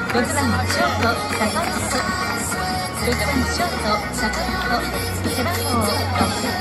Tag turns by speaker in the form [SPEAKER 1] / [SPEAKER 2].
[SPEAKER 1] 6番ショート坂本、6番ショート坂本、背番号6。